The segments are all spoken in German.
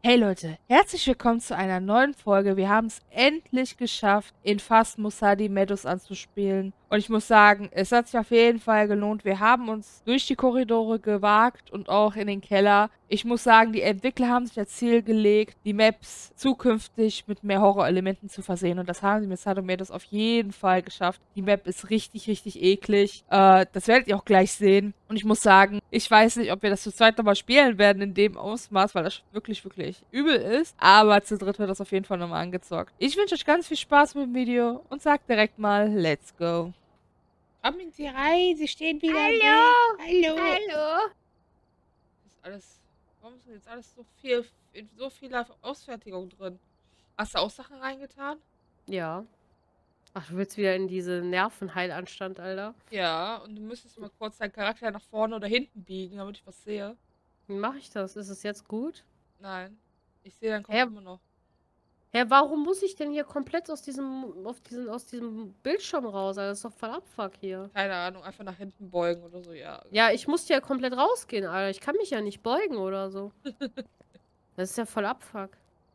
Hey Leute, herzlich willkommen zu einer neuen Folge. Wir haben es endlich geschafft, in Phasmosa die Meadows anzuspielen. Und ich muss sagen, es hat sich auf jeden Fall gelohnt. Wir haben uns durch die Korridore gewagt und auch in den Keller. Ich muss sagen, die Entwickler haben sich als Ziel gelegt, die Maps zukünftig mit mehr Horrorelementen zu versehen. Und das haben sie mit Shadow Meadows auf jeden Fall geschafft. Die Map ist richtig, richtig eklig. Das werdet ihr auch gleich sehen. Und ich muss sagen, ich weiß nicht, ob wir das zu zweit nochmal spielen werden in dem Ausmaß, weil das wirklich, wirklich übel ist. Aber zu dritt wird das auf jeden Fall nochmal angezockt. Ich wünsche euch ganz viel Spaß mit dem Video und sag direkt mal, let's go. Kommen Sie rein, Sie stehen wieder im Hallo! Weg. Hallo. Hallo! Das ist alles, warum ist denn jetzt alles so viel, in so vieler Ausfertigung drin? Hast du auch Sachen reingetan? Ja. Ach, du willst wieder in diese Nervenheilanstalt, Alter. Ja, und du müsstest mal kurz deinen Charakter nach vorne oder hinten biegen, damit ich was sehe. Wie mache ich das? Ist es jetzt gut? Nein, ich sehe deinen Kopf Hä? immer noch. Hä, warum muss ich denn hier komplett aus diesem Bildschirm raus? Alter, das ist doch voll Abfuck hier. Keine Ahnung, einfach nach hinten beugen oder so, ja. Ja, ich muss ja komplett rausgehen, Alter. Ich kann mich ja nicht beugen oder so. Das ist ja voll Abfuck.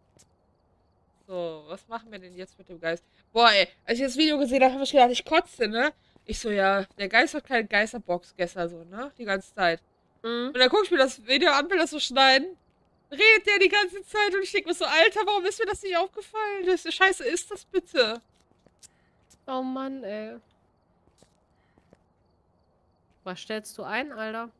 So, was machen wir denn jetzt mit dem Geist? Boah, ey, als ich das Video gesehen habe, habe ich gedacht, ich kotze, ne? Ich so, ja, der Geist hat keine Geisterbox gestern so, ne? Die ganze Zeit. Mhm. Und dann gucke ich mir das Video an, will das so schneiden. Redet der die ganze Zeit und ich denke mir so, Alter, warum ist mir das nicht aufgefallen? Das Scheiße ist das bitte? Oh Mann, ey. Was stellst du ein, Alter?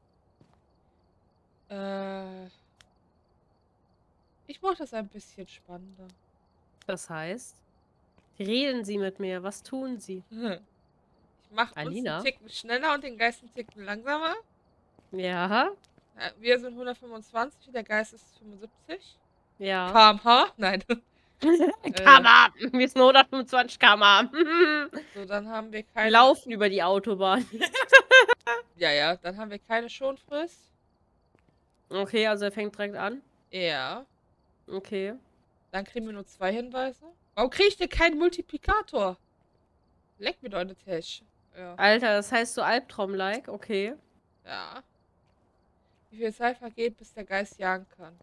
Ich mache das ein bisschen spannender. Das heißt, reden Sie mit mir. Was tun Sie? Ich mache uns einen Alina? Ticken schneller und den Geist einen Ticken langsamer. Ja? Wir sind 125, der Geist ist 75. Ja. km/h? Nein. km/h. Wir sind 125 km/h. So, dann haben wir Wir keine. laufen über die Autobahn. Ja, ja, dann haben wir keine Schonfrist. Okay, also er fängt direkt an. Ja. Okay. Dann kriegen wir nur 2 Hinweise. Warum kriege ich denn keinen Multiplikator? Leck mir doch eine Tasche. Ja. Alter, das heißt so Albtraum-like. Okay. Ja. Wie viel Zeit vergeht, bis der Geist jagen kann?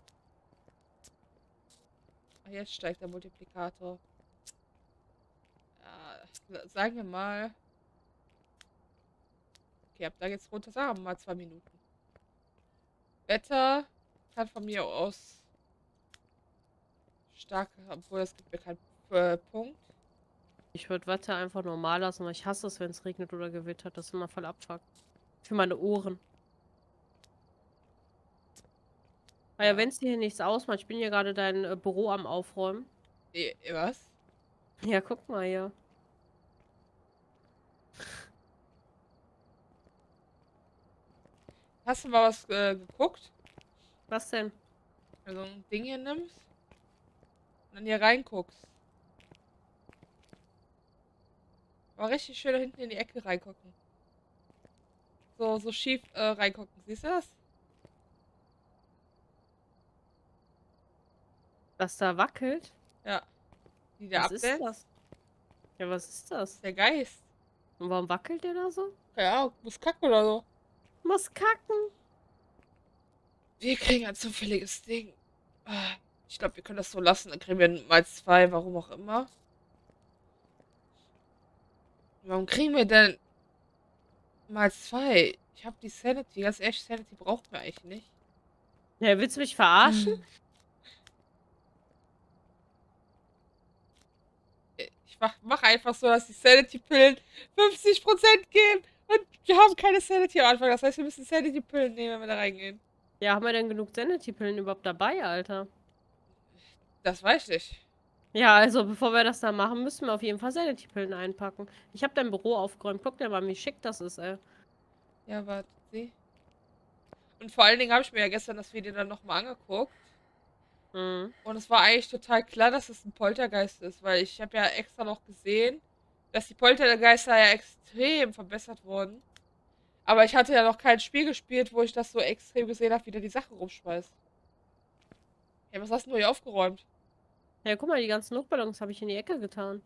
Ach, jetzt steigt der Multiplikator. Ja, sagen wir mal. Okay, ab da geht's runter. Sagen wir mal 2 Minuten. Wetter kann von mir aus stark, obwohl es gibt mir keinen Punkt. Ich würde Wetter einfach normal lassen, weil ich hasse es, wenn es regnet oder gewittert. Das ist immer voll Abfuck. Für meine Ohren. Ah ja, wenn es hier nichts ausmacht, ich bin hier gerade dein Büro am Aufräumen. Was? Ja, guck mal hier. Hast du mal was geguckt? Was denn? Wenn du so ein Ding hier nimmst und dann hier reinguckst. Mal richtig schön da hinten in die Ecke reingucken. So schief reingucken. Siehst du das? Was da wackelt? Ja. Die der Was ist absetzt. das? Ja, was ist das? Der Geist. Und warum wackelt der da so? Ja, muss kacken oder so. Muss kacken. Wir kriegen ein zufälliges Ding. Ich glaube, wir können das so lassen. Dann kriegen wir mal 2, warum auch immer. Warum kriegen wir denn mal 2? Ich habe die Sanity. Ganz ehrlich, Sanity braucht mir eigentlich nicht. Ja, willst du mich verarschen? Ich mach einfach so, dass die Sanity-Pillen 50% geben. Und wir haben keine Sanity am Anfang. Das heißt, wir müssen Sanity-Pillen nehmen, wenn wir da reingehen. Ja, haben wir denn genug Sanity-Pillen überhaupt dabei, Alter? Das weiß ich. Ja, also bevor wir das da machen, müssen wir auf jeden Fall Sanity-Pillen einpacken. Ich habe dein Büro aufgeräumt. Guck dir mal, wie schick das ist, ey. Ja, warte, sieh. Und vor allen Dingen habe ich mir ja gestern das Video dann nochmal angeguckt. Mhm. Und es war eigentlich total klar, dass es ein Poltergeist ist, weil ich habe ja extra noch gesehen, dass die Poltergeister ja extrem verbessert wurden. Aber ich hatte ja noch kein Spiel gespielt, wo ich das so extrem gesehen habe, wie der die Sachen rumschmeißt. Ja, was hast du denn hier aufgeräumt? Ja, guck mal, die ganzen Luftballons habe ich in die Ecke getan.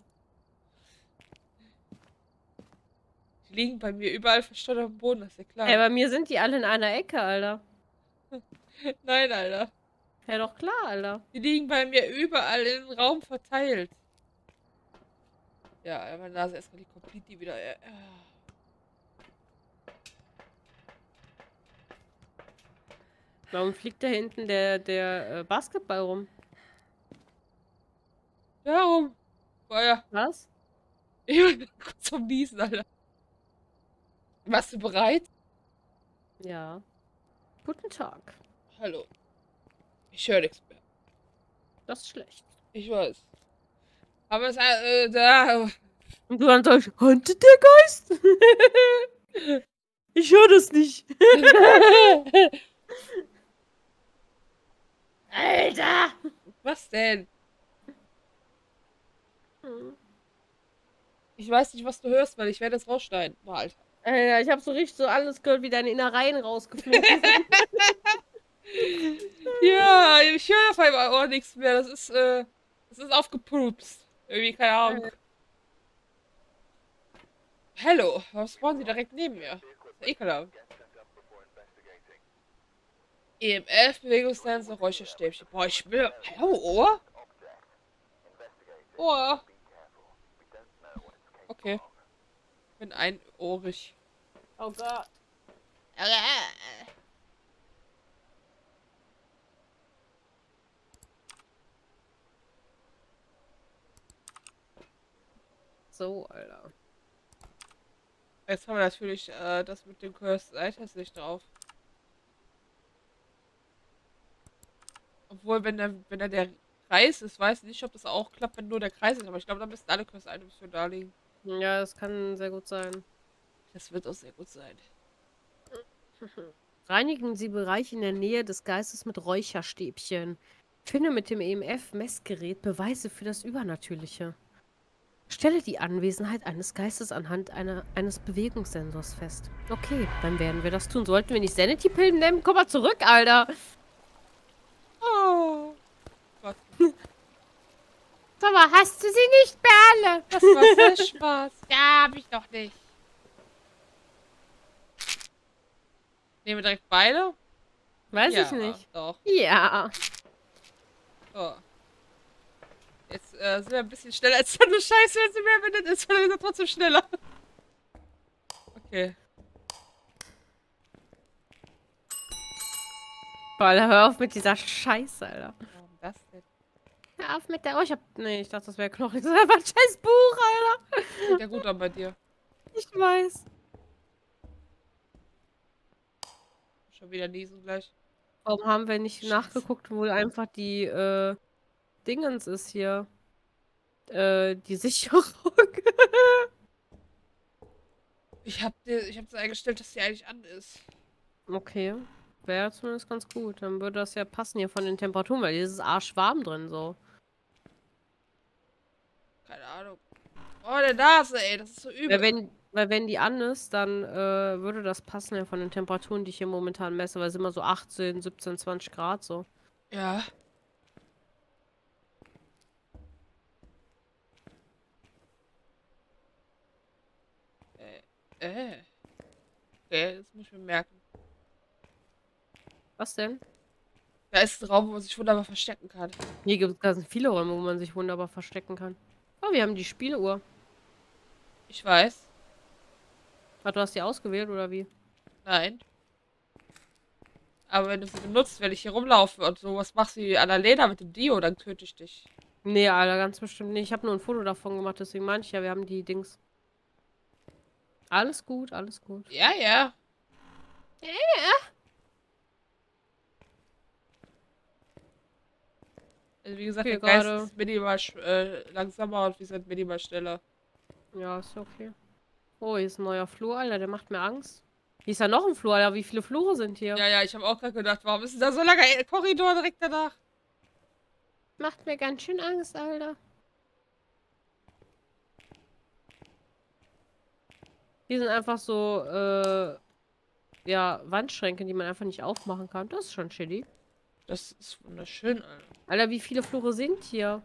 Die liegen bei mir überall verstreut auf dem Boden, das ist ja klar. Ey, bei mir sind die alle in einer Ecke, Alter. Nein, Alter. Ja, doch klar, Alter. Die liegen bei mir überall im Raum verteilt. Ja, meine Nase erstmal die Complete wieder. Warum fliegt da hinten der Basketball rum? Darum. Boah, ja. Was? Ich bin kurz vom Niesen, Alter. Warst du bereit? Ja. Guten Tag. Hallo. Ich höre nichts mehr. Das ist schlecht. Ich weiß. Aber es da. Und du dann sagst, huntet der Geist? Ich höre das nicht. Alter! Was denn? Hm. Ich weiß nicht, was du hörst, weil ich werde es rausschneiden. Mal, Alter. Alter, ich habe so richtig so alles gehört, wie deine Innereien rausgeflogen sind. Ja, ich höre auf einmal auch nichts mehr. Das ist aufgepupst. Irgendwie, keine Ahnung. Hallo, was wollen Sie direkt neben mir? Ekelhaft. EMF, Bewegungssensor, Räucherstäbchen. Boah, ich will. Hallo, Ohr? Ohr. Okay. Bin einohrig. Oh Gott. So, Alter. Jetzt haben wir natürlich das mit dem Cursed Items nicht drauf. Obwohl, wenn der Kreis ist, weiß ich nicht, ob das auch klappt, wenn nur der Kreis ist. Aber ich glaube, da müssten alle Cursed Items für da liegen. Ja, das kann sehr gut sein. Das wird auch sehr gut sein. Reinigen Sie Bereiche in der Nähe des Geistes mit Räucherstäbchen. Finde mit dem EMF-Messgerät Beweise für das Übernatürliche. Stelle die Anwesenheit eines Geistes anhand eines Bewegungssensors fest. Okay, dann werden wir das tun. Sollten wir nicht Sanity-Pillen nehmen? Komm mal zurück, Alter! Oh. Gott. Sag mal, hast du sie nicht, Perle? Das war sehr Spaß. Ja, hab ich doch nicht. Nehmen wir direkt beide? Weiß Ja, ich nicht. doch. Ja. So. Jetzt sind wir ein bisschen schneller. Als so eine Scheiße, wenn sie mehr bindet, ist wir trotzdem schneller. Okay. Boah, hör auf mit dieser Scheiße, Alter. Warum das denn? Hör auf mit der... Oh, Nee, ich dachte, das wäre Knochen. Das ist einfach ein scheiß Buch, Alter. Geht ja gut an bei dir. Ich weiß. Schon wieder niesen gleich. Warum haben wir nicht Scheiße. nachgeguckt, wo einfach die, Dingens ist hier? Die Sicherung. Ich hab das eingestellt, dass die eigentlich an ist. Okay. Wäre zumindest ganz gut. Dann würde das ja passen hier von den Temperaturen, weil hier ist es arschwarm drin so. Keine Ahnung. Oh, der Nase, ey, das ist so übel. Weil wenn die an ist, dann würde das passen ja von den Temperaturen, die ich hier momentan messe, weil es immer so 18, 17, 20 Grad so. Ja. Okay, das muss ich mir merken. Was denn? Da ist ein Raum, wo man sich wunderbar verstecken kann. Hier gibt es ganz viele Räume, wo man sich wunderbar verstecken kann. Oh, wir haben die Spieluhr. Ich weiß. Ah, du hast die ausgewählt, oder wie? Nein. Aber wenn du sie benutzt, wenn ich hier rumlaufe und sowas machst wie Annalena mit dem Dio, dann töte ich dich. Nee, Alter, ganz bestimmt nicht. Ich habe nur ein Foto davon gemacht, deswegen meinte ich ja, wir haben die Dings. Alles gut, alles gut. Ja, ja. Also wie gesagt, Okay, der Geist gerade. ist minimal langsamer und wir sind minimal schneller. Ja, ist okay. Oh, hier ist ein neuer Flur, Alter, der macht mir Angst. Hier ist ja noch ein Flur, Alter. Wie viele Flure sind hier? Ja, ja, ich habe auch gerade gedacht, warum ist denn da so langer Korridor direkt danach? Macht mir ganz schön Angst, Alter. Hier sind einfach so, ja, Wandschränke, die man einfach nicht aufmachen kann. Das ist schon shitty. Das ist wunderschön, Alter. Alter, wie viele Flure sind hier?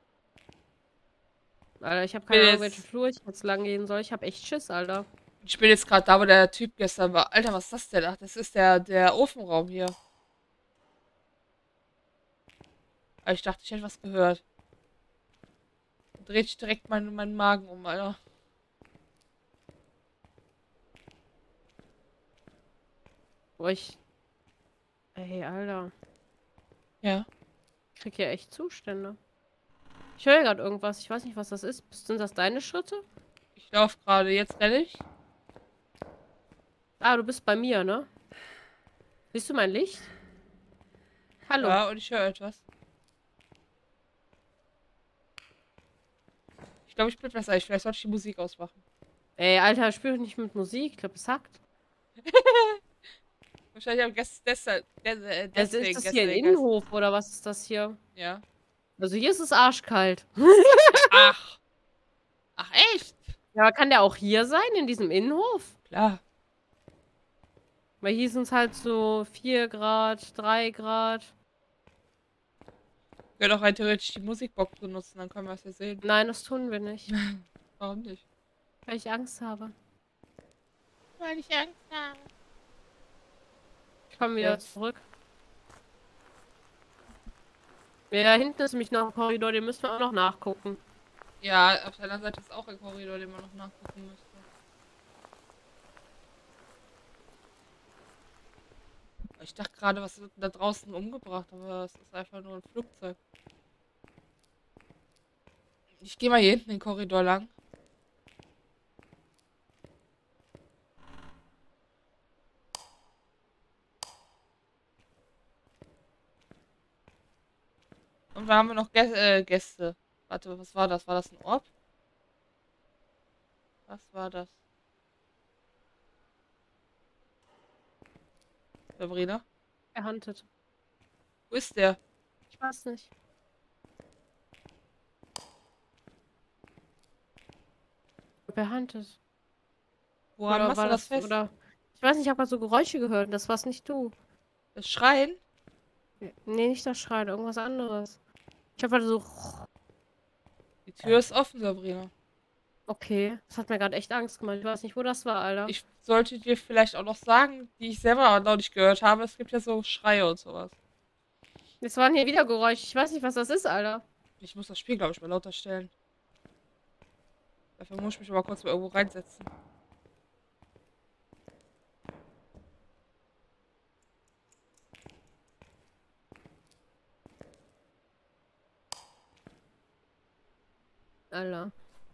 Alter, ich habe keine Ahnung, welche Flur ich jetzt lang gehen soll. Ich habe echt Schiss, Alter. Ich bin jetzt gerade da, wo der Typ gestern war. Alter, was ist das denn? Ach, das ist der Ofenraum hier. Aber ich dachte, ich hätte was gehört. Dreht sich direkt meinen Magen um, Alter. Boah, ey, Alter. Ja. Ich krieg hier echt Zustände. Ich höre gerade irgendwas. Ich weiß nicht, was das ist. Sind das deine Schritte? Ich laufe gerade. Jetzt renne ich. Ah, du bist bei mir, ne? Siehst du mein Licht? Hallo. Ja, und ich höre etwas. Ich glaube, ich bin besser. Vielleicht sollte ich die Musik ausmachen. Ey, Alter, spiel doch nicht mit Musik. Ich glaube, es hackt. Wahrscheinlich am Also ist deswegen. das hier ein Innenhof oder was ist das hier? Ja. Also hier ist es arschkalt. Ach. Ach, echt? Ja, aber kann der auch hier sein, in diesem Innenhof? Klar. Weil hier sind es halt so 4 Grad, 3 Grad. Wir können auch rein theoretisch die Musikbox benutzen, dann können wir es ja sehen. Nein, das tun wir nicht. Warum nicht? Weil ich Angst habe. Weil ich Angst habe. Ich komme wieder zurück. Ja, da hinten ist nämlich noch ein Korridor, den müssen wir auch noch nachgucken. Ja, auf der anderen Seite ist auch ein Korridor, den man noch nachgucken müsste. Ich dachte gerade, was wird denn da draußen umgebracht, aber es ist einfach nur ein Flugzeug. Ich gehe mal hier hinten den Korridor lang. Und da haben wir noch Gäste. Warte, was war das? War das ein Orb? Was war das? Sabrina? Er huntet. Wo ist der? Ich weiß nicht. Wer huntet? Woran Oder machst war du das das, fest? oder... Ich weiß nicht, ich habe gerade so Geräusche gehört. Das war's nicht du. Das Schreien? Nee, nicht das Schreien, irgendwas anderes. Ich habe gerade so... Die Tür ist offen, Sabrina. Okay, das hat mir gerade echt Angst gemacht. Ich weiß nicht, wo das war, Alter. Ich sollte dir vielleicht auch noch sagen, die ich selber noch nicht gehört habe. Es gibt ja so Schreie und sowas. Jetzt waren hier wieder Geräusche. Ich weiß nicht, was das ist, Alter. Ich muss das Spiel, glaube ich, mal lauter stellen. Dafür muss ich mich aber kurz mal irgendwo reinsetzen. Alter.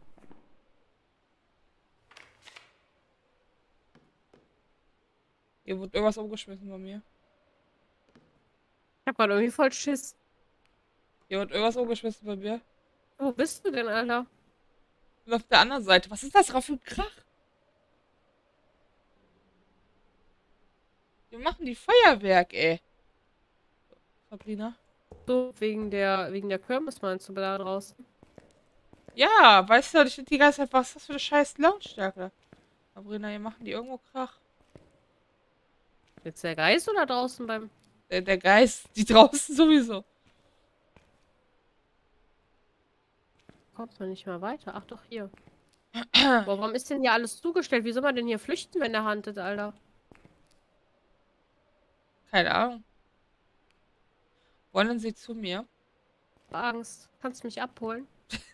Hier wurde irgendwas umgeschmissen bei mir. Ich hab gerade irgendwie voll Schiss. Hier wurde irgendwas umgeschmissen bei mir. Wo bist du denn, Alter? Und auf der anderen Seite. Was ist das gerade für ein Krach? Wir machen die Feuerwerk, ey. Sabrina? So, wegen der Kirmes meinst du da draußen? Ja, weißt du, ich finde die ganze Zeit, was ist das für eine scheiß Lautstärke? Sabrina, hier machen die irgendwo Krach. Jetzt der Geist oder draußen beim... Der Geist, die draußen sowieso. Kommt man nicht mehr weiter? Ach doch, hier. Boah, warum ist denn hier alles zugestellt? Wie soll man denn hier flüchten, wenn der huntet, Alter? Keine Ahnung. Wollen Sie zu mir? Angst. Kannst du mich abholen?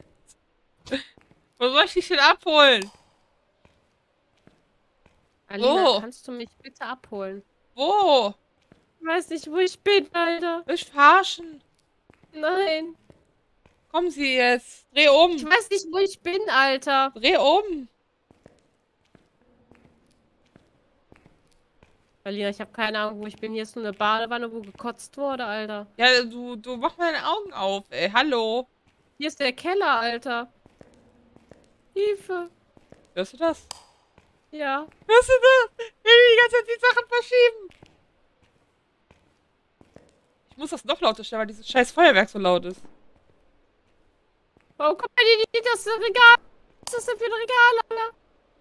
Wo soll ich dich denn abholen? Alina, kannst du mich bitte abholen? Wo? Ich weiß nicht, wo ich bin, Alter. Will ich verarschen? Nein. Kommen Sie jetzt. Dreh um. Ich weiß nicht, wo ich bin, Alter. Dreh um. Alina, ich habe keine Ahnung, wo ich bin. Hier ist nur eine Badewanne, wo gekotzt wurde, Alter. Ja, du mach mal deine Augen auf, ey. Hallo. Hier ist der Keller, Alter. Hilfe. Hörst du das? Ja. Hörst du das? Ich will die ganze Zeit die Sachen verschieben. Ich muss das noch lauter stellen, weil dieses scheiß Feuerwerk so laut ist. Warum kommt denn hier nicht das Regal? Was ist das denn für ein Regal, Alter?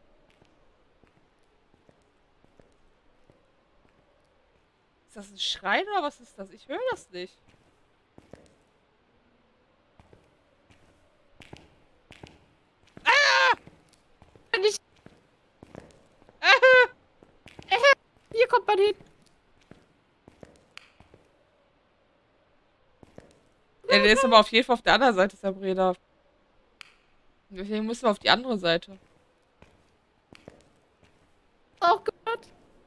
Ist das ein Schrein oder was ist das? Ich höre das nicht. Nicht. Hier kommt man hin. Ja, der ist aber auf jeden Fall auf der anderen Seite, Sabrina. Deswegen müssen wir auf die andere Seite. Auch gehört.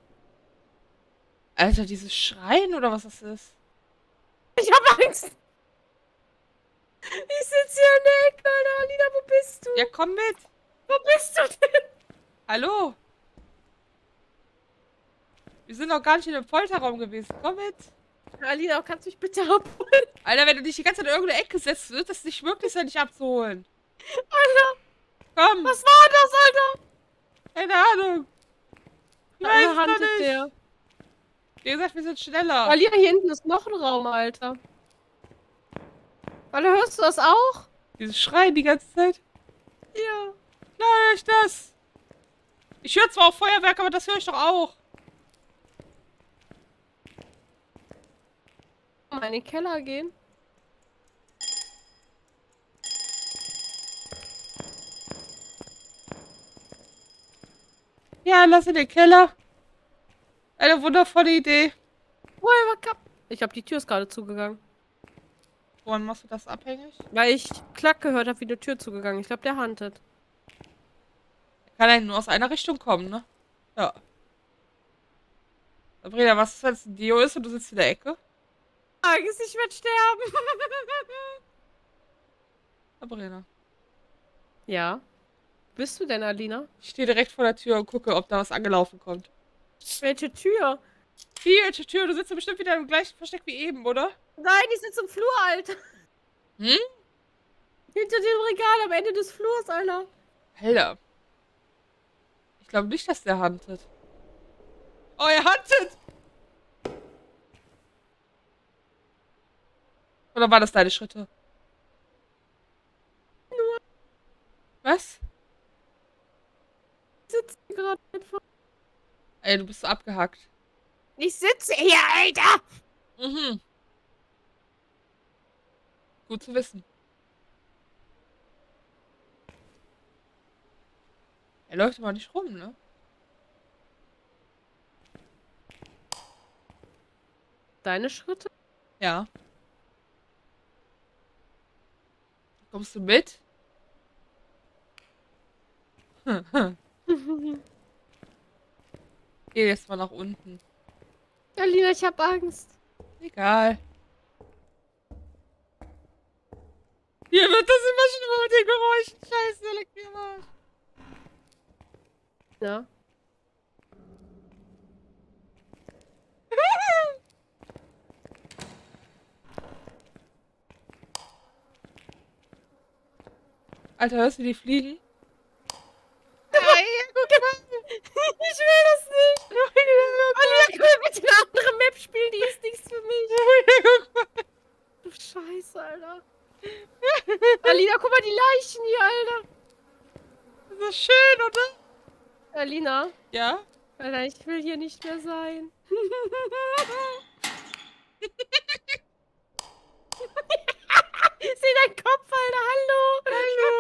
Alter, dieses Schreien oder was das ist? Ich hab Angst. Ich sitze hier in der Ecke, Alter. Alina, wo bist du? Ja, komm mit. Wo bist du denn? Hallo. Wir sind noch gar nicht in dem Folterraum gewesen. Komm mit. Alina, kannst du mich bitte abholen? Alter, wenn du dich die ganze Zeit in irgendeine Ecke setzt, wird es nicht möglich sein, dich abzuholen. Alter, Komm. was war das, Alter? Keine Ahnung. Ich weiß es noch handelt nicht. der? Wie gesagt, wir sind schneller. Alina, hier hinten ist noch ein Raum, Alter. Alter, hörst du das auch? Dieses Schreien die ganze Zeit. Ja. Klar höre ich das. Ich höre zwar auch Feuerwerk, aber das höre ich doch auch. Mal in den Keller gehen. Ja, lass in den Keller. Eine wundervolle Idee. Ich glaube, die Tür ist gerade zugegangen. Woran machst du das abhängig? Weil ich Klack gehört habe, wie eine Tür zugegangen. Ich glaube, der handelt. Kann eigentlich nur aus einer Richtung kommen, ne? Ja. Sabrina, was ist, wenn es ein Dio ist und du sitzt in der Ecke? Angst, ich werde sterben. Sabrina. Ja. Bist du denn, Alina? Ich stehe direkt vor der Tür und gucke, ob da was angelaufen kommt. Welche Tür? Welche Tür? Du sitzt ja bestimmt wieder im gleichen Versteck wie eben, oder? Nein, ich sitze im Flur, Alter. Hm? Hinter dem Regal am Ende des Flurs, Alter. Alter. Ich glaube nicht, dass der huntet. Oh, er huntet! Oder waren das deine Schritte? Nur. Was? Ich sitze gerade einfach. Ey, du bist so abgehackt. Ich sitze hier, Alter. Mhm. Gut zu wissen. Er läuft aber nicht rum, ne? Deine Schritte? Ja. Kommst du mit? Geh jetzt mal nach unten. Alina, ich hab Angst. Egal. Hier wird das immer schlimmer mit den Geräuschen. Scheiße, der leckt mir am Arsch. Ja. Alter, hörst du die fliegen? Guck mal. Ich will das nicht. Alina, können wir bitte eine andere Map spielen? Die ist nichts für mich. Du Scheiße, Alter. Alina, guck mal die Leichen hier, Alter. Das ist schön, oder? Alina. Ja? Alter, ich will hier nicht mehr sein. Ich seh deinen Kopf, Alter. Hallo.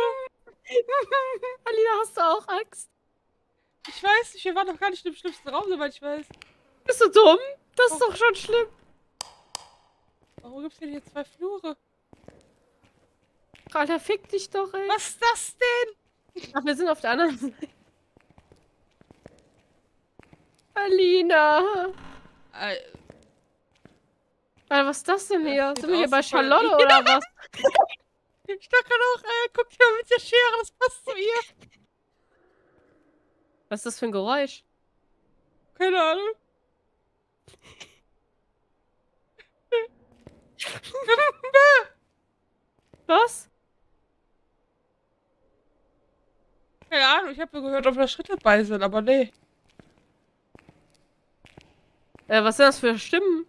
Alina, hast du auch Angst? Ich weiß nicht, wir waren doch gar nicht im schlimmsten Raum, soweit ich weiß. Bist du dumm? Das ist doch schon schlimm. Warum gibt's denn hier 2 Flure? Alter, fick dich doch, ey. Was ist das denn? Ach, wir sind auf der anderen Seite. Alina. Alter, was ist das denn hier? Sind wir hier bei Charlotte oder was? Ich dachte gerade auch, guck dir mal mit der Schere, das passt zu ihr. Was ist das für ein Geräusch? Keine Ahnung. Was? Keine Ahnung, ich habe nur gehört, ob da Schritte bei sind, aber nee. Was sind das für Stimmen?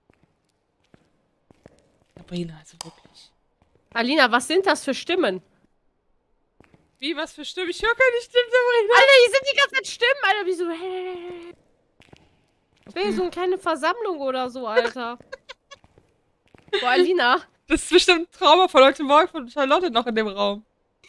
Sabrina, also wirklich. Alina, was sind das für Stimmen? Wie, was für Stimmen? Ich höre keine Stimmen, Sabrina. Alter, hier sind die ganze Zeit Stimmen, Alter, wie so. Das wäre so eine kleine Versammlung oder so, Alter. Boah, Alina. Das ist bestimmt ein Trauma von heute Morgen von Charlotte noch in dem Raum.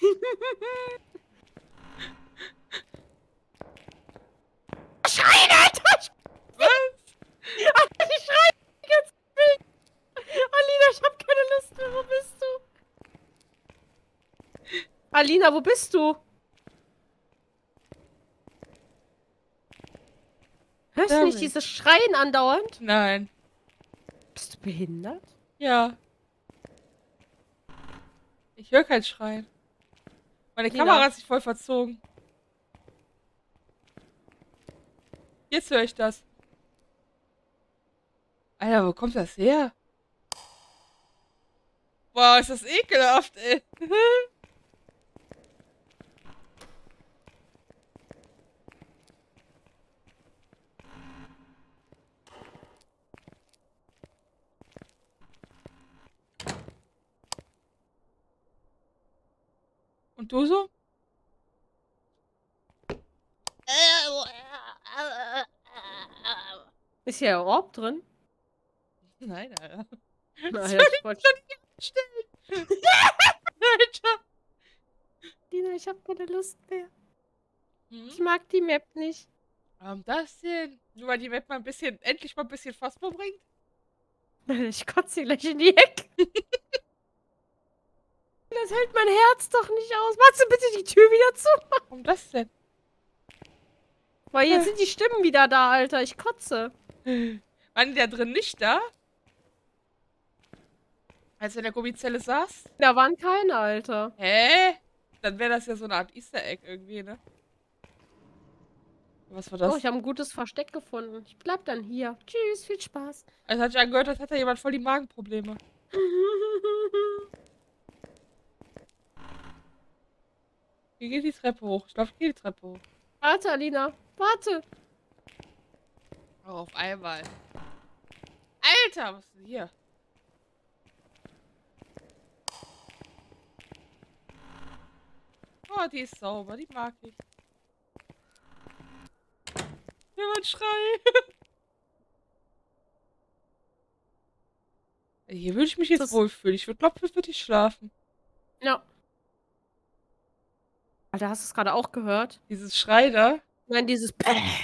Schreien, Alter! Was? Alter, die schreien die ganze Zeit. Alina, ich hab keine Lust mehr. Wo bist Alina, wo bist du? Hörst du nicht dieses Schreien andauernd? Nein. Bist du behindert? Ja. Ich höre kein Schreien. Meine Lina. Kamera hat sich voll verzogen. Jetzt höre ich das. Alter, wo kommt das her? Boah, ist das ekelhaft, ey. Und du so? Ist hier ein Orb drin? Nein, Alter. Das will ich doch nicht anstellen. Alter. Dina, ich hab keine Lust mehr. Hm? Ich mag die Map nicht. Warum das denn? Nur weil die Map mal endlich mal ein bisschen Fass verbringt? Ich kotze hier gleich in die Ecke. Das hält mein Herz doch nicht aus. Machst du bitte die Tür wieder zu? Warum das denn? Weil jetzt sind die Stimmen wieder da, Alter. Ich kotze. Waren die da drin nicht da? Als du in der Gummizelle saß? Da waren keine, Alter. Hä? Dann wäre das ja so eine Art Easter Egg irgendwie, ne? Was war das? Oh, ich habe ein gutes Versteck gefunden. Ich bleib dann hier. Tschüss, viel Spaß. Also hat sich angehört, als hätte jemand voll die Magenprobleme. Hier geht die Treppe hoch. Ich glaube, ich gehe die Treppe hoch. Warte, Alina. Warte. Oh, auf einmal. Alter, was ist denn hier? Oh, die ist sauber. Die mag ich. Jemand Schrei. Hier würde ich mich jetzt wohlfühlen. Ich würde, glaube ich, würde ich schlafen. Ja. Alter, hast du es gerade auch gehört? Dieses Schrei da. Nein, dieses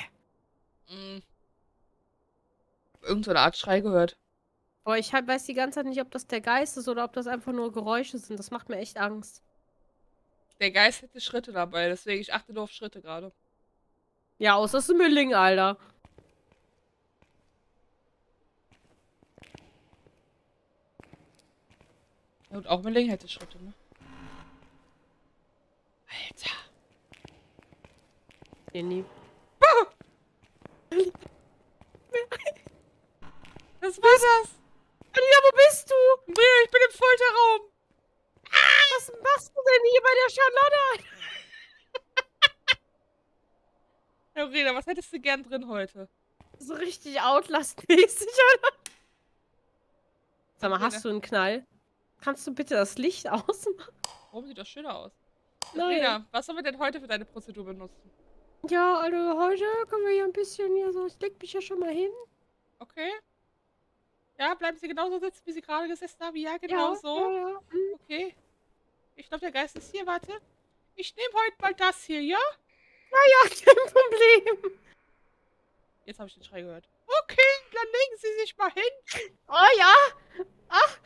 Irgend so eine Art Schrei gehört. Boah, ich weiß die ganze Zeit nicht, ob das der Geist ist oder ob das einfach nur Geräusche sind. Das macht mir echt Angst. Der Geist hätte Schritte dabei, deswegen ich achte nur auf Schritte gerade. Ja, außer es ist ein Mülling, Alter. Ja, und auch Milling hätte Schritte, ne? Alter. Nee. Was war das? Alina, wo bist du? Ich bin im Folterraum. Was machst du denn hier bei der Charlotte? Rena, was hättest du gern drin heute? So richtig Outlast-mäßig, Alter. Sag mal, hast du einen Knall? Kannst du bitte das Licht ausmachen? Warum sieht das schöner aus? Nein. Rena, was sollen wir denn heute für deine Prozedur benutzen? Ja, also heute können wir ja ein bisschen hier so. Ich leg mich ja schon mal hin. Okay. Ja, bleiben Sie genauso sitzen, wie Sie gerade gesessen haben? Ja, genau so. Ja. Okay. Ich glaube, der Geist ist hier. Warte. Ich nehme heute mal das hier, ja? Ja, kein Problem. Jetzt habe ich den Schrei gehört. Okay, dann legen Sie sich mal hin. Oh ja. Ach.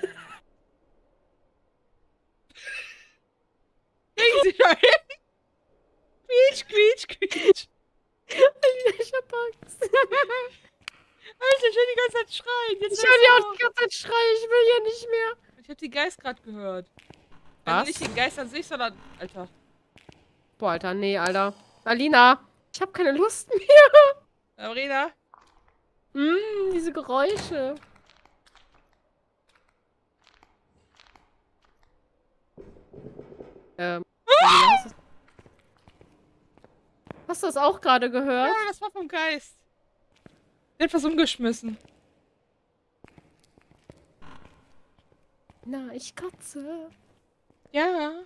Legen Sie sich mal hin. Quietsch, quietsch, quietsch. Ich hab Angst. Alter, ich will die ganze Zeit schreien. Jetzt Ich will ja auch die ganze Zeit schreien. Ich will ja nicht mehr. Ich habe den Geist gerade gehört. Was? Also nicht den Geist an sich, sondern... Alter. Boah, Alter, nee, Alter. Alina, ich hab keine Lust mehr. Sabrina? Diese Geräusche. Alina, hast du das auch gerade gehört? Ja, das war vom Geist. Der hat was umgeschmissen. Na, ich kotze. Ja.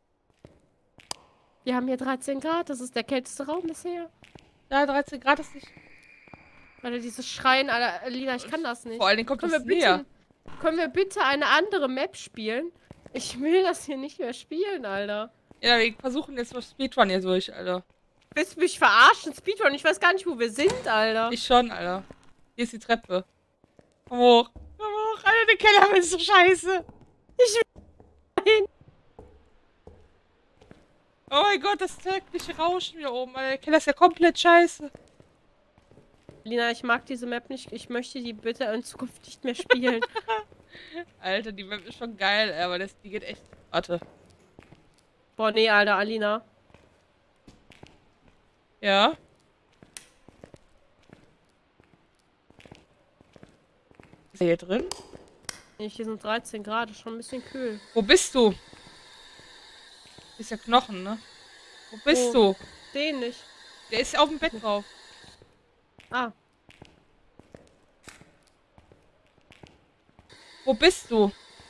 Wir haben hier 13 Grad. Das ist der kälteste Raum bisher. Ja, 13 Grad ist nicht... Alter, dieses Schreien, Alter, Alina, ich kann das nicht. Vor allen Dingen kommt das näher. Können wir bitte eine andere Map spielen? Ich will das hier nicht mehr spielen, Alter. Ja, wir versuchen jetzt mal Speedrun hier durch, Alter. Willst du mich verarschen? Speedrun, ich weiß gar nicht, wo wir sind, Alter. Ich schon, Alter. Hier ist die Treppe. Komm hoch. Komm hoch. Alter, der Keller ist so scheiße. Ich will hin. Oh mein Gott, das tägliche Rauschen hier oben. Alter, der Keller ist ja komplett scheiße. Lina, ich mag diese Map nicht. Ich möchte die bitte in Zukunft nicht mehr spielen. Alter, die Map ist schon geil, aber die geht echt... Warte. Boah, nee, Alter, Alina. Ja? Ist er hier drin? Nee, hier sind 13 Grad, ist schon ein bisschen kühl. Wo bist du? Ist ja Knochen, ne? Wo bist du? Den nicht. Der ist auf dem Bett drauf. Ah, Wo bist du?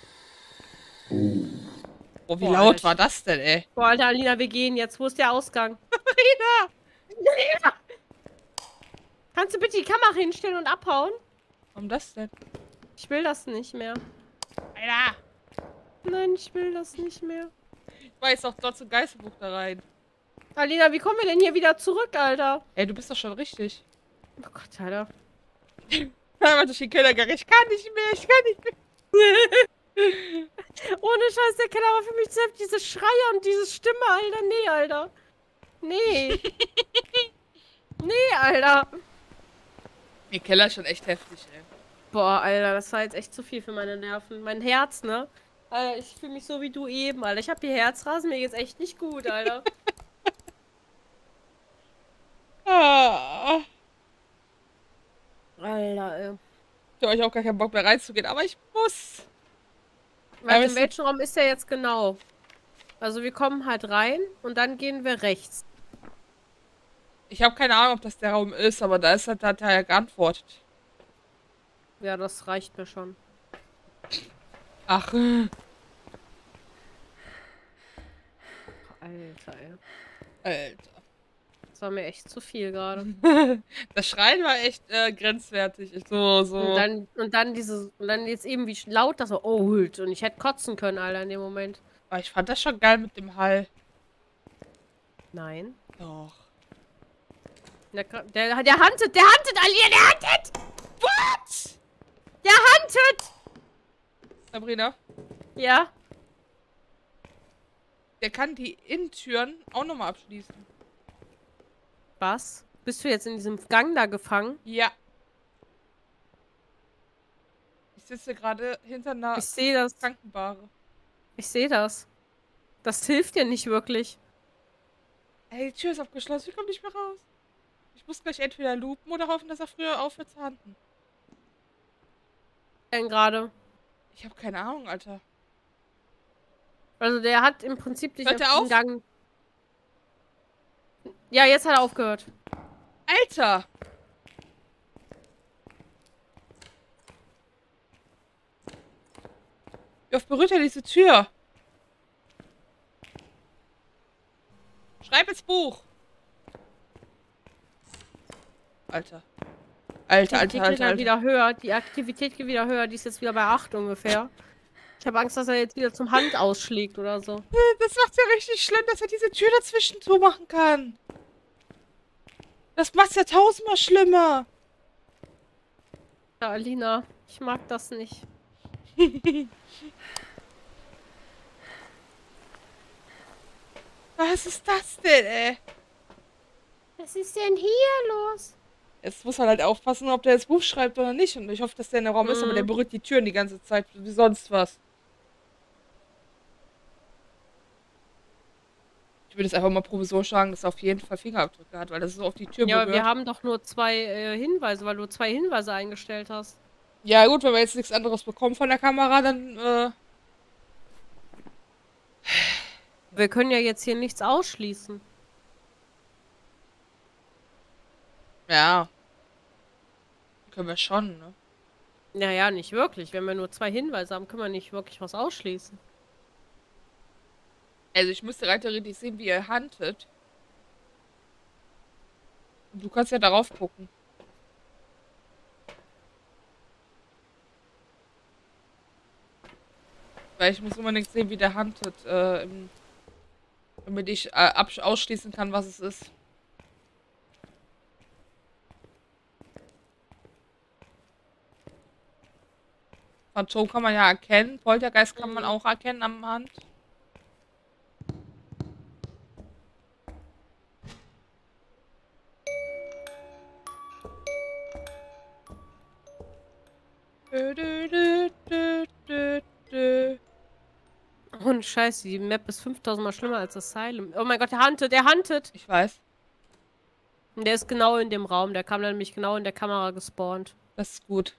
Oh, wie Boah, laut Alter, war das denn, ey? boah, Alter, Alina, wir gehen jetzt. Wo ist der Ausgang? Rina! Lina! Kannst du bitte die Kamera hinstellen und abhauen? Warum das denn? Ich will das nicht mehr. Alter! Nein, ich will das nicht mehr. Ich war jetzt auch dort zum Geisterbuch da rein. Alina, wie kommen wir denn hier wieder zurück, Alter? Ey, du bist doch schon richtig. Oh Gott, Alter. Einmal durch den Keller gegangen. Ich kann nicht mehr, ich kann nicht mehr. Ohne Scheiß, der Keller war für mich selbst diese Schreie und diese Stimme, Alter. Nee, Alter. Nee. Nee, Alter. Der Keller ist schon echt heftig, ey. Boah, Alter, das war jetzt echt zu viel für meine Nerven. Mein Herz, ne? Alter, ich fühle mich so wie du eben, Alter. Ich hab hier Herzrasen, mir geht's echt nicht gut, Alter. Ah. Alter, ey. Ich habe euch auch gar keinen Bock mehr reinzugehen, aber ich muss. Warte, in welchem Raum ist der jetzt genau? Also wir kommen halt rein und dann gehen wir rechts. Ich habe keine Ahnung, ob das der Raum ist, aber da ist hat er ja geantwortet. Ja, das reicht mir schon. Ach. Alter, ey. Alter. Das war mir echt zu viel gerade. Das Schreien war echt grenzwertig. So. Und dann jetzt eben wie laut das so, oh, Hült. Und ich hätte kotzen können, Alter, in dem Moment. Aber ich fand das schon geil mit dem Hall. Nein. Doch. Der huntet, Alia, der huntet! What? Der huntet! Sabrina, Ja? der kann die Innentüren auch nochmal abschließen. Was? Bist du jetzt in diesem Gang da gefangen? Ja. Ich sitze gerade hinter einer Ich sehe das. Krankenbare. Ich sehe das. Das hilft dir nicht wirklich. Ey, die Tür ist abgeschlossen. Ich komme nicht mehr raus. Ich muss gleich entweder loopen oder hoffen, dass er früher aufhört zu handen. Denn gerade. Ich habe keine Ahnung, Alter. Also der hat im Prinzip dich Hört er auf? Gang. Ja, jetzt hat er aufgehört. Alter! Wie oft berührt er diese Tür? Schreib ins Buch! Alter. Alter. Wieder höher. Die Aktivität geht wieder höher. Die ist jetzt wieder bei 8 ungefähr. Ich habe Angst, dass er jetzt wieder zum Hand ausschlägt oder so. Das macht's ja richtig schlimm, dass er diese Tür dazwischen zumachen kann. Das macht's ja tausendmal schlimmer. Ja, Alina, ich mag das nicht. Was ist das denn, ey? Was ist denn hier los? Jetzt muss man halt aufpassen, ob der das Buch schreibt oder nicht. Und ich hoffe, dass der in der Raum ist, aber der berührt die Türen die ganze Zeit, wie sonst was. Ich würde jetzt einfach mal provisorisch sagen, dass er auf jeden Fall Fingerabdrücke hat, weil das so auf die Tür berührt. Ja, wir haben doch nur 2 Hinweise, weil du 2 Hinweise eingestellt hast. Ja gut, wenn wir jetzt nichts anderes bekommen von der Kamera, dann, Wir können ja jetzt hier nichts ausschließen. Ja. Können wir schon, ne? Naja, nicht wirklich. Wenn wir nur 2 Hinweise haben, können wir nicht wirklich was ausschließen. Also ich müsste rein theoretisch sehen, wie er huntet. Und du kannst ja darauf gucken. Weil ich muss unbedingt sehen, wie der huntet, damit ich ausschließen kann, was es ist. Phantom kann man ja erkennen. Poltergeist kann man auch erkennen am Hand. Dö, dö, dö, dö, dö, dö. Oh, Scheiße, die Map ist 5000 Mal schlimmer als Asylum. Oh mein Gott, der huntet, der huntet! Ich weiß. Und der ist genau in dem Raum. Der kam dann nämlich genau in der Kamera gespawnt. Das ist gut.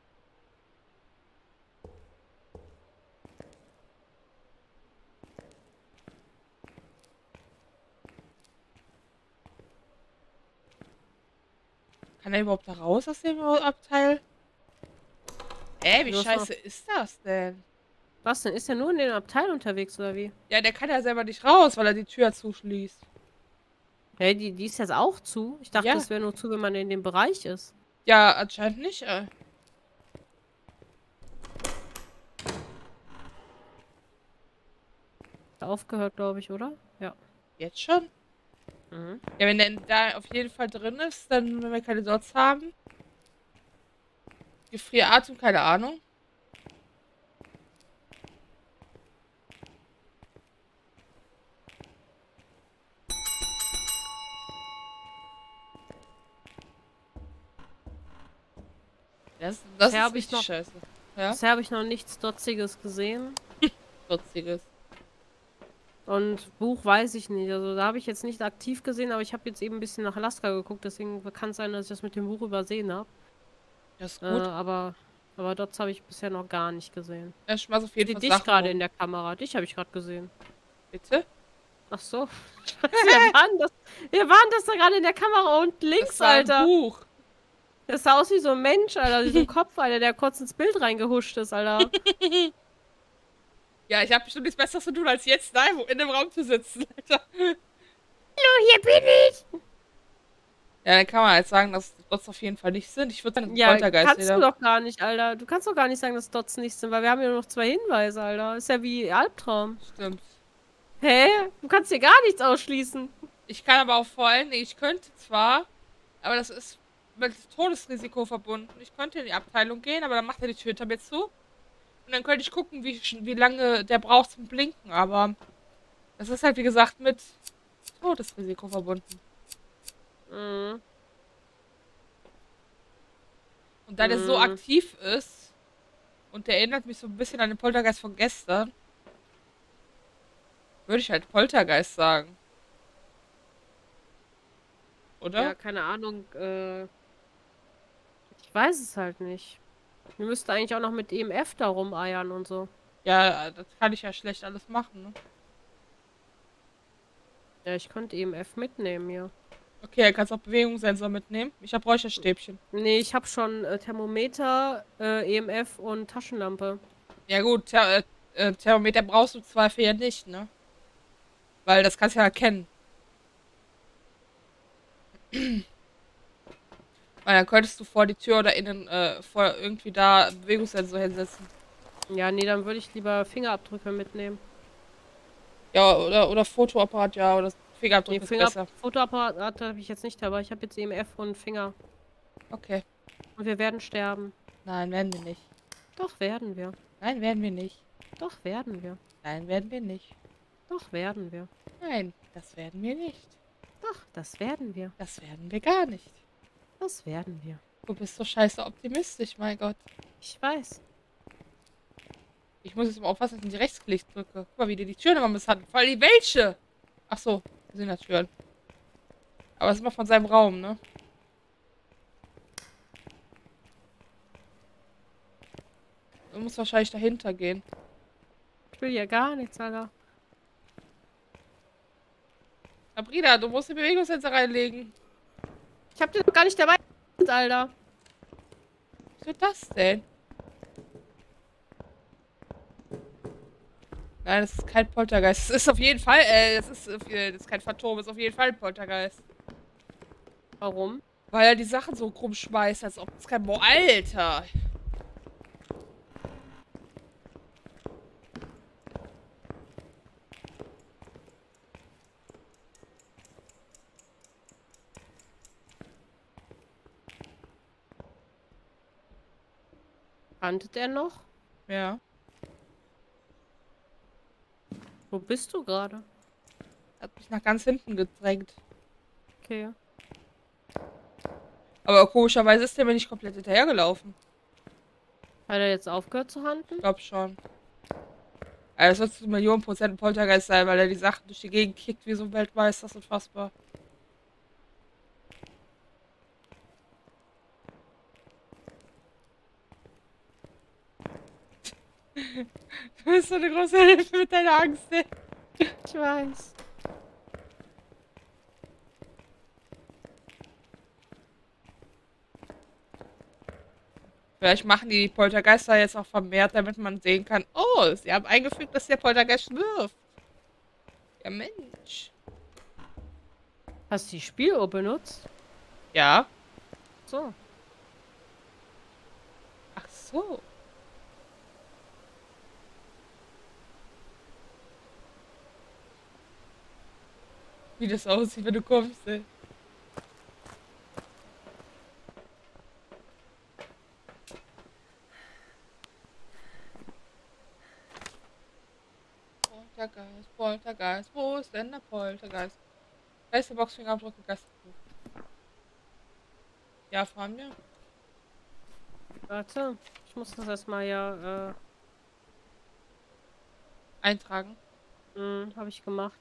Kann er überhaupt da raus aus dem Abteil? Wie scheiße ist das denn? Was denn? Ist er nur in dem Abteil unterwegs, oder wie? Ja, der kann ja selber nicht raus, weil er die Tür zuschließt. Hey, die ist jetzt auch zu. Ich dachte, Ja. das wäre nur zu, wenn man in dem Bereich ist. Ja, anscheinend nicht. Aufgehört, glaube ich, oder? Ja. Jetzt schon? Mhm. Ja, wenn der da auf jeden Fall drin ist, dann, wenn wir keine Dots haben. Gefrieratem, keine Ahnung. Das Bisher ist hab ich richtig noch- scheiße. Ja? Bisher habe ich noch nichts Dotziges gesehen. Trotziges. Und Buch weiß ich nicht. Also da habe ich jetzt nicht aktiv gesehen, aber ich habe jetzt eben ein bisschen nach Alaska geguckt. Deswegen kann es sein, dass ich das mit dem Buch übersehen habe. Das ist gut. Aber Dots habe ich bisher noch gar nicht gesehen. Er schmeißt auf jeden Ich Fall sehe dich Sachen gerade rum. in der Kamera. Dich habe ich gerade gesehen. Bitte? Ach so. Scheiße, wir waren das da gerade in der Kamera unten links, Das war ein Alter. Buch. Das sah aus wie so ein Mensch, Alter. Wie so ein Kopf, Alter, der kurz ins Bild reingehuscht ist, Alter. Ja, ich habe bestimmt nichts Besseres zu tun, als jetzt da in dem Raum zu sitzen, Alter. Hallo, hier bin ich. Ja, dann kann man halt sagen, dass Dots auf jeden Fall nicht sind. Ich würde sagen, Ja, Poltergeist kannst wieder. du doch gar nicht, Alter. Du kannst doch gar nicht sagen, dass Dots nicht sind, weil wir haben ja nur noch 2 Hinweise, Alter. Ist ja wie Albtraum. Stimmt. Hä? Du kannst hier gar nichts ausschließen. Ich kann aber auch vor allen Dingen, ich könnte zwar, aber das ist mit Todesrisiko verbunden. Ich könnte in die Abteilung gehen, aber dann macht er die Tür hinter mir zu. Und dann könnte ich gucken, wie lange der braucht zum Blinken. Aber das ist halt, wie gesagt, mit Todesrisiko verbunden. Mhm. Und da der so aktiv ist und der erinnert mich so ein bisschen an den Poltergeist von gestern, würde ich halt Poltergeist sagen. Oder? Ja, keine Ahnung. Ich weiß es halt nicht. Wir müssten eigentlich auch noch mit EMF da rumeiern und so. Ja, das kann ich ja schlecht alles machen, ne? Ja, ich könnte EMF mitnehmen, ja. Okay, er kann auch Bewegungssensor mitnehmen. Ich habe Räucherstäbchen. Nee, ich habe schon Thermometer, EMF und Taschenlampe. Ja gut, Thermometer brauchst du im Zweifel ja nicht, ne? Weil das kannst du ja erkennen. Weil dann könntest du vor die Tür oder innen, vor irgendwie da Bewegungssensor hinsetzen. Ja, nee, dann würde ich lieber Fingerabdrücke mitnehmen. Ja, oder Fotoapparat, ja, oder Fingerabdruck ist besser. Fotoapparat habe ich jetzt nicht dabei. Ich habe jetzt EMF und Finger. Okay. Und wir werden sterben. Nein, werden wir nicht. Doch, werden wir. Nein, werden wir nicht. Doch, werden wir. Nein, werden wir nicht. Doch, werden wir. Nein, das werden wir nicht. Doch, das werden wir. Das werden wir gar nicht. Das werden wir. Du bist so scheiße optimistisch, mein Gott. Ich weiß. Ich muss jetzt mal aufpassen, dass ich die Rechtsklick drücke. Guck mal, wie die Türen immer misshandelt. Vor allem die welche? Ach so, das sind ja Türen. Aber das ist immer von seinem Raum, ne? Du musst wahrscheinlich dahinter gehen. Ich will ja gar nichts, Alter. Sabrina, du musst die Bewegungssensor reinlegen. Ich hab den doch gar nicht dabei, Alter. Was wird das denn? Nein, das ist kein Poltergeist. Das ist auf jeden Fall, das ist kein Phantom, das ist auf jeden Fall ein Poltergeist. Warum? Weil er die Sachen so krumm schmeißt, als ob es kein... Boah, Alter! Handelt er noch? Ja. Wo bist du gerade? Hat mich nach ganz hinten gedrängt. Okay. Aber komischerweise ist der mir nicht komplett hinterhergelaufen. Hat er jetzt aufgehört zu Ich handeln? glaube schon. Also es wird zu Millionen Prozent ein Poltergeist sein, weil er die Sachen durch die Gegend kickt wie so ein Weltmeister. Das ist unfassbar. Du bist so eine große Hilfe mit deiner Angst, ey. Ich weiß. Vielleicht machen die Poltergeister jetzt auch vermehrt, damit man sehen kann, oh, sie haben eingefügt, dass der Poltergeist wirft. Ja, Mensch. Hast du die Spieluhr benutzt? Ja. So. Ach so. Wie das aussieht, wenn du kommst, ey. Poltergeist, Poltergeist. Wo ist denn der Poltergeist? Geisterbox, Fingerabdrücke, Geisterbuch. Ja, fahren wir. Warte. Ich muss das erstmal ja, Eintragen. habe ich gemacht.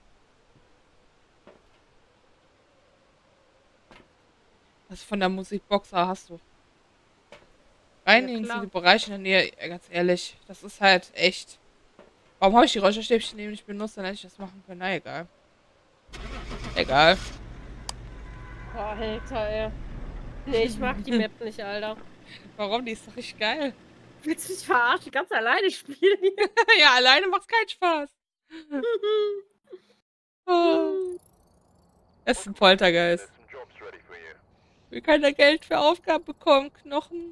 Das von der Musikboxer hast du. Reinigen Ja, Sie die Bereiche in der Nähe. Ja, ganz ehrlich, das ist halt echt. Warum habe ich die Räucherstäbchen eben nicht benutzt? Dann hätte ich das machen können. Na, egal. Egal. Boah, Alter, ey. Nee, ich mag die Map nicht, Alter. Warum? Die ist doch richtig geil. Willst du mich verarschen? Ganz alleine spielen hier. Ja, alleine macht's keinen Spaß. Oh. Es ist ein Poltergeist. Wir können da Geld für Aufgaben bekommen. Knochen.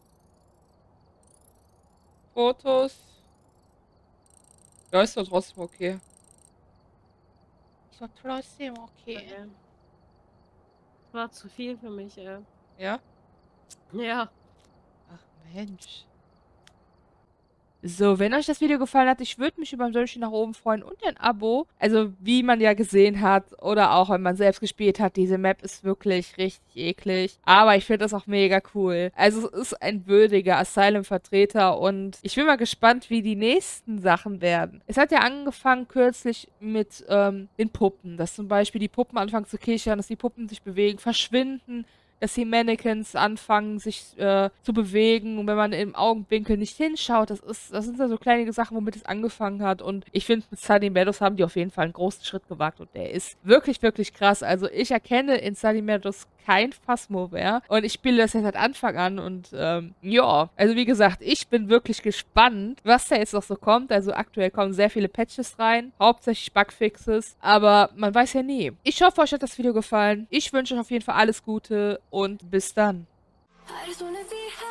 Fotos. Ja, ist doch trotzdem okay. Ist doch trotzdem okay. War zu viel für mich, ey. Ja? Ja. Ach Mensch. So, wenn euch das Video gefallen hat, ich würde mich über ein Däumchen nach oben freuen und ein Abo. Also, wie man ja gesehen hat oder auch, wenn man selbst gespielt hat, diese Map ist wirklich richtig eklig. Aber ich finde das auch mega cool. Also, es ist ein würdiger Asylum-Vertreter und ich bin mal gespannt, wie die nächsten Sachen werden. Es hat ja angefangen kürzlich mit den Puppen, dass zum Beispiel die Puppen anfangen zu kichern, dass die Puppen sich bewegen, verschwinden, dass die Mannequins anfangen, sich zu bewegen. Und wenn man im Augenwinkel nicht hinschaut, das sind ja so kleine Sachen, womit es angefangen hat. Und ich finde, mit Sunny Meadows haben die auf jeden Fall einen großen Schritt gewagt. Und der ist wirklich, wirklich krass. Also ich erkenne in Sunny Meadows kein Phasmo mehr. Und ich spiele das jetzt seit Anfang an. Und ja, also wie gesagt, ich bin wirklich gespannt, was da jetzt noch so kommt. Also aktuell kommen sehr viele Patches rein. Hauptsächlich Bugfixes. Aber man weiß ja nie. Ich hoffe, euch hat das Video gefallen. Ich wünsche euch auf jeden Fall alles Gute und bis dann. I just wanna be high.